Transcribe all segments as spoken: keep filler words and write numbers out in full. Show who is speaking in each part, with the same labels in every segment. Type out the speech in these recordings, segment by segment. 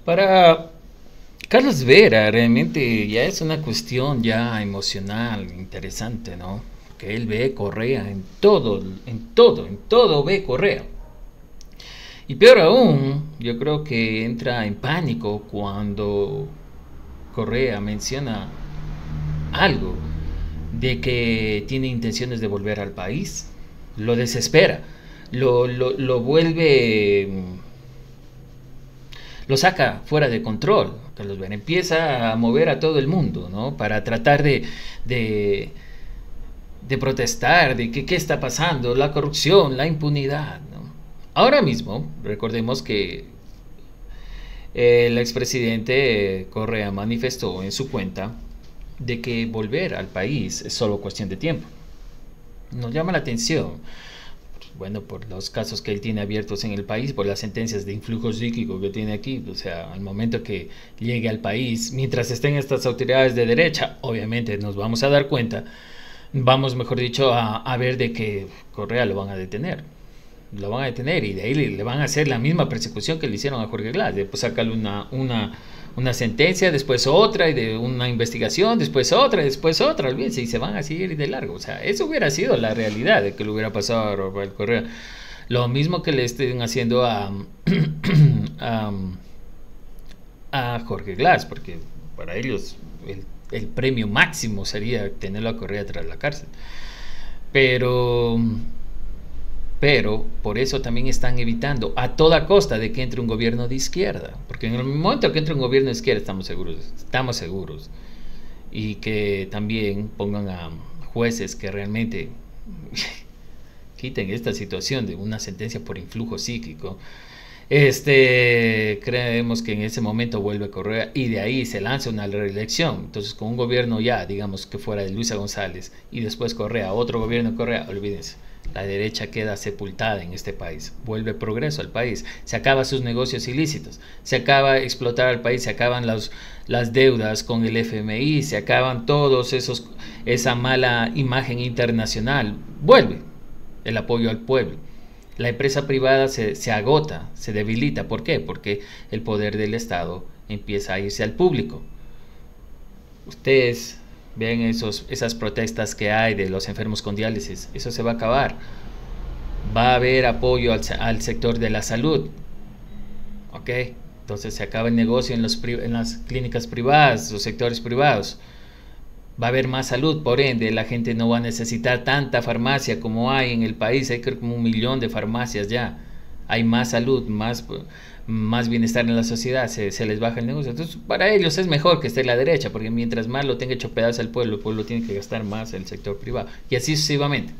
Speaker 1: Para Carlos Vera realmente ya es una cuestión ya emocional, interesante, ¿no? Que él ve Correa en todo, en todo, en todo ve Correa. Y peor aún, yo creo que entra en pánico cuando Correa menciona algo de que tiene intenciones de volver al país. Lo desespera, lo, lo, lo vuelve, lo saca fuera de control. Carlos Vera empieza a mover a todo el mundo, ¿no? Para tratar de, de, de protestar, de que qué está pasando, la corrupción, la impunidad, ¿no? Ahora mismo, recordemos que el expresidente Correa manifestó en su cuenta de que volver al país es solo cuestión de tiempo. Nos llama la atención, bueno, por los casos que él tiene abiertos en el país, por las sentencias de influjo psíquico que tiene aquí. O sea, al momento que llegue al país, mientras estén estas autoridades de derecha, obviamente nos vamos a dar cuenta, vamos, mejor dicho, a, a ver de que Correa lo van a detener. Lo van a detener y de ahí le, le van a hacer la misma persecución que le hicieron a Jorge Glass. Después sacarle una, una, una sentencia, después otra, y de una investigación, después otra, después otra, olvídense, y se van a seguir de largo. O sea, eso hubiera sido la realidad de que le hubiera pasado a Rafael Correa. Lo mismo que le estén haciendo a, a, a Jorge Glass, porque para ellos el, el premio máximo sería tenerlo a Correa tras la cárcel. Pero... Pero por eso también están evitando a toda costa de que entre un gobierno de izquierda. Porque en el momento que entre un gobierno de izquierda estamos seguros, estamos seguros. Y que también pongan a jueces que realmente quiten esta situación de una sentencia por influjo psíquico. Este, creemos que en ese momento vuelve Correa y de ahí se lanza una reelección. Entonces con un gobierno ya, digamos que fuera de Luisa González y después Correa, otro gobierno de Correa, olvídense. La derecha queda sepultada en este país, vuelve progreso al país, se acaban sus negocios ilícitos, se acaba de explotar al país, se acaban los, las deudas con el F M I, se acaban todos esos, esa mala imagen internacional, vuelve el apoyo al pueblo. La empresa privada se, se agota, se debilita. ¿Por qué? Porque el poder del Estado empieza a irse al público. Ustedes ven esos, esas protestas que hay de los enfermos con diálisis, eso se va a acabar. Va a haber apoyo al, al sector de la salud, ¿ok? Entonces se acaba el negocio en, los, en las clínicas privadas, los sectores privados. Va a haber más salud, por ende la gente no va a necesitar tanta farmacia como hay en el país. Hay creo como un millón de farmacias ya. Hay más salud, más, más bienestar en la sociedad, se, se les baja el negocio. Entonces para ellos es mejor que esté la derecha, porque mientras más lo tenga hecho pedazos el pueblo, el pueblo tiene que gastar más el sector privado, y así sucesivamente.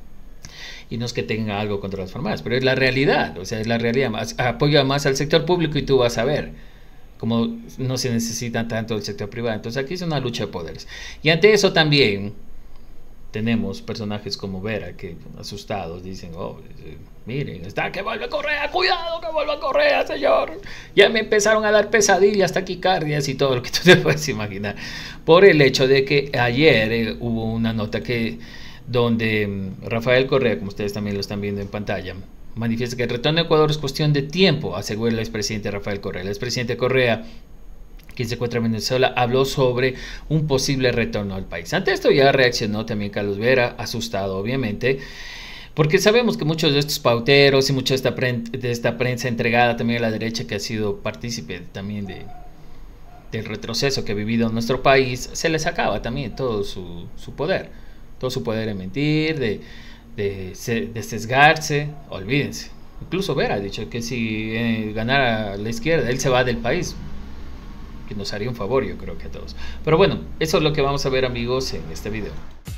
Speaker 1: Y no es que tenga algo contra las farmacias, pero es la realidad. O sea, es la realidad. Apoya más al sector público y tú vas a ver como no se necesita tanto el sector privado. Entonces aquí es una lucha de poderes. Y ante eso también tenemos personajes como Vera que asustados dicen, oh, miren, está que vuelve Correa, cuidado que vuelva Correa, señor. Ya me empezaron a dar pesadillas, taquicardias y todo lo que tú te puedes imaginar. Por el hecho de que ayer eh, hubo una nota que donde um, Rafael Correa, como ustedes también lo están viendo en pantalla, manifiesta que el retorno a Ecuador es cuestión de tiempo, asegura el expresidente Rafael Correa. El expresidente Correa, quien se encuentra en Venezuela, habló sobre un posible retorno al país. Ante esto ya reaccionó también Carlos Vera, asustado obviamente, porque sabemos que muchos de estos pauteros y mucha de esta, de esta prensa entregada también a la derecha, que ha sido partícipe también de, del retroceso que ha vivido nuestro país, se les acaba también todo su, su poder, todo su poder de mentir, de De, de sesgarse, olvídense. Incluso Vera ha dicho que si eh, ganara la izquierda, él se va del país, que nos haría un favor, yo creo que a todos. Pero bueno, eso es lo que vamos a ver, amigos, en este video.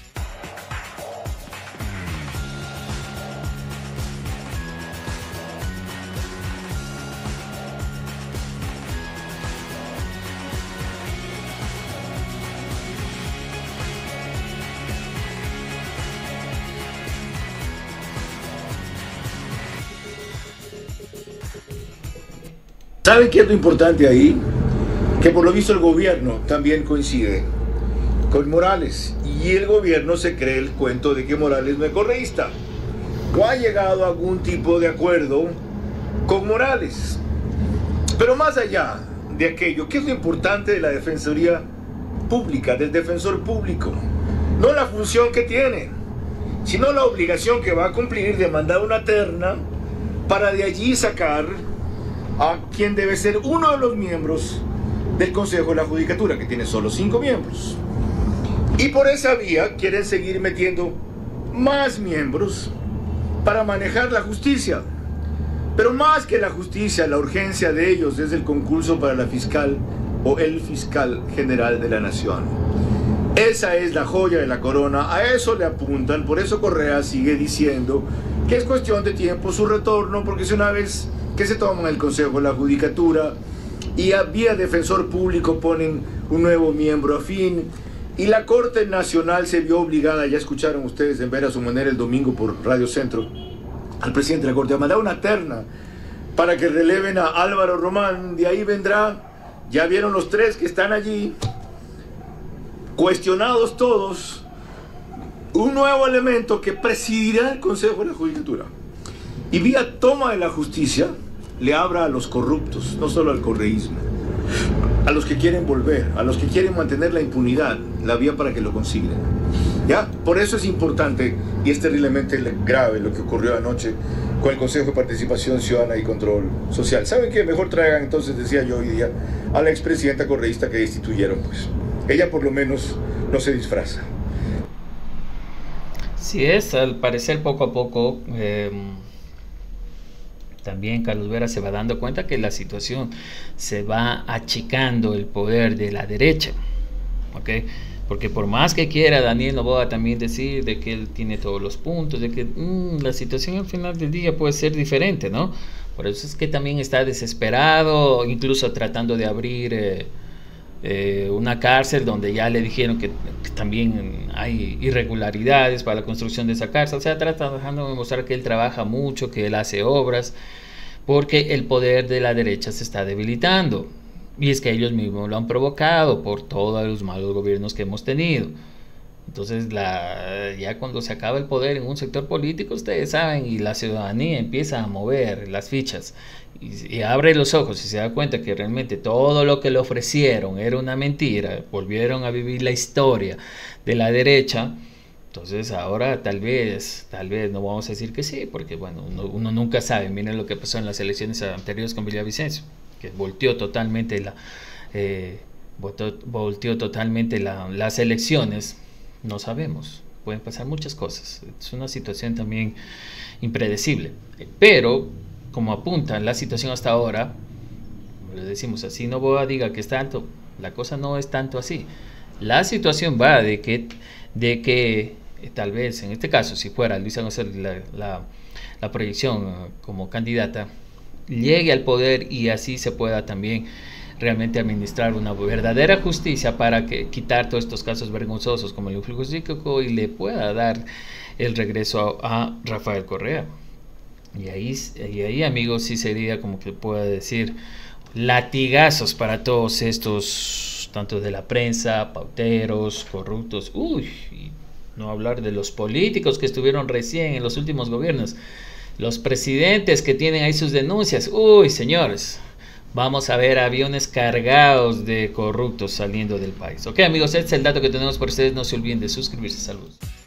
Speaker 2: ¿Sabe qué es lo importante ahí? Que por lo visto el gobierno también coincide con Morales, y el gobierno se cree el cuento de que Morales no es correísta o ha llegado a algún tipo de acuerdo con Morales. Pero más allá de aquello, ¿qué es lo importante de la Defensoría Pública, del defensor público? No la función que tiene, sino la obligación que va a cumplir de mandar una terna para de allí sacar a quien debe ser uno de los miembros del Consejo de la Judicatura, que tiene solo cinco miembros. Y por esa vía quieren seguir metiendo más miembros para manejar la justicia. Pero más que la justicia, la urgencia de ellos es el concurso para la fiscal o el fiscal general de la nación. Esa es la joya de la corona, a eso le apuntan, por eso Correa sigue diciendo que es cuestión de tiempo su retorno, porque si una vez que se toman el Consejo de la Judicatura y a vía defensor público ponen un nuevo miembro afín, y la Corte Nacional se vio obligada, ya escucharon ustedes en Ver a su manera el domingo por Radio Centro, al presidente de la Corte a mandar una terna para que releven a Álvaro Román. De ahí vendrá, ya vieron los tres que están allí, cuestionados todos, un nuevo elemento que presidirá el Consejo de la Judicatura. Y vía toma de la justicia, le abra a los corruptos, no solo al correísmo, a los que quieren volver, a los que quieren mantener la impunidad, la vía para que lo consigan. ¿Ya? Por eso es importante y es terriblemente grave lo que ocurrió anoche con el Consejo de Participación Ciudadana y Control Social. ¿Saben qué? Mejor traigan entonces, decía yo hoy día, a la expresidenta correísta que destituyeron, pues. Ella por lo menos no se disfraza.
Speaker 1: Sí es, al parecer poco a poco eh, también Carlos Vera se va dando cuenta que la situación se va achicando el poder de la derecha, ¿ok? Porque por más que quiera Daniel Noboa también decir de que él tiene todos los puntos, de que mmm, la situación al final del día puede ser diferente, ¿no? Por eso es que también está desesperado, incluso tratando de abrir eh, eh, una cárcel donde ya le dijeron que, que también hay irregularidades para la construcción de esa cárcel. O sea, tratando de mostrar que él trabaja mucho, que él hace obras, porque el poder de la derecha se está debilitando. Y es que ellos mismos lo han provocado por todos los malos gobiernos que hemos tenido. Entonces, la, ya cuando se acaba el poder en un sector político, ustedes saben, y la ciudadanía empieza a mover las fichas y, y abre los ojos y se da cuenta que realmente todo lo que le ofrecieron era una mentira, volvieron a vivir la historia de la derecha. Entonces ahora tal vez, tal vez no vamos a decir que sí, porque bueno, uno, uno nunca sabe. Miren lo que pasó en las elecciones anteriores con Villavicencio, que volteó totalmente la eh, votó, volteó totalmente la, las elecciones. No sabemos, pueden pasar muchas cosas, es una situación también impredecible, pero como apunta la situación hasta ahora, como le decimos, así Noboa diga que es tanto, la cosa no es tanto así. La situación va de que, de que eh, tal vez en este caso, si fuera Luisa González la, la, la proyección uh, como candidata, llegue al poder y así se pueda también realmente administrar una verdadera justicia para que quitar todos estos casos vergonzosos como el influjo psíquico y le pueda dar el regreso a, a Rafael Correa. Y ahí, y ahí, amigos, sí sería como que pueda decir latigazos para todos estos, tanto de la prensa, pauteros, corruptos, uy, y no hablar de los políticos que estuvieron recién en los últimos gobiernos, los presidentes que tienen ahí sus denuncias, uy, señores. Vamos a ver aviones cargados de corruptos saliendo del país. Ok, amigos, este es el dato que tenemos por ustedes. No se olviden de suscribirse. Saludos.